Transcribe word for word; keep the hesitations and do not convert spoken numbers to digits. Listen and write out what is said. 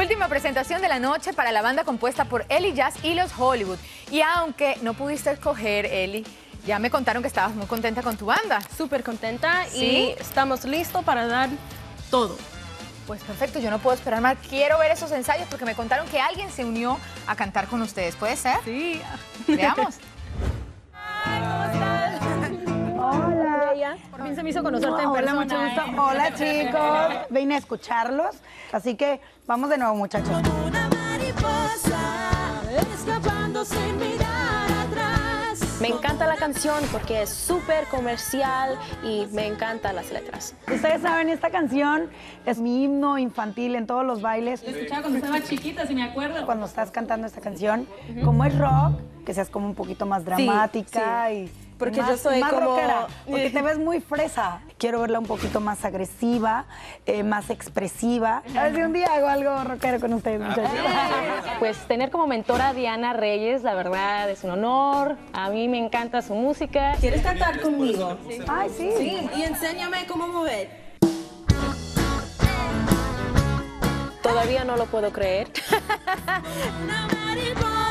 Última presentación de la noche para la banda compuesta por Eli Jazz y los Hollywood. Y aunque no pudiste escoger, Eli, ya me contaron que estabas muy contenta con tu banda. Súper contenta. ¿Sí? Y estamos listos para dar todo. Pues perfecto, yo no puedo esperar más. Quiero ver esos ensayos porque me contaron que alguien se unió a cantar con ustedes. ¿Puede ser? Sí. Veamos. Hola. Por fin se me hizo conocerte en Hola, persona. mucho gusto. ¿eh? Hola, chicos. Vine a escucharlos. Así que vamos de nuevo, muchachos. Una mariposa escapando sin mirar atrás. Me encanta la canción porque es súper comercial y me encantan las letras. Ustedes saben, esta canción es mi himno infantil en todos los bailes. Lo escuchaba cuando estaba chiquita, si me acuerdo. Cuando estás cantando esta canción, como es rock, que seas como un poquito más dramática sí. y Porque más, yo soy más como- rockera, porque te ves muy fresa. Quiero verla un poquito más agresiva, eh, más expresiva. A ver si un día hago algo rockero con ustedes, muchachos. Pues tener como mentora a Diana Reyes, la verdad es un honor. A mí me encanta su música. ¿Quieres cantar conmigo? Ay, sí. Sí, y enséñame cómo mover. Todavía no lo puedo creer. Una mariposa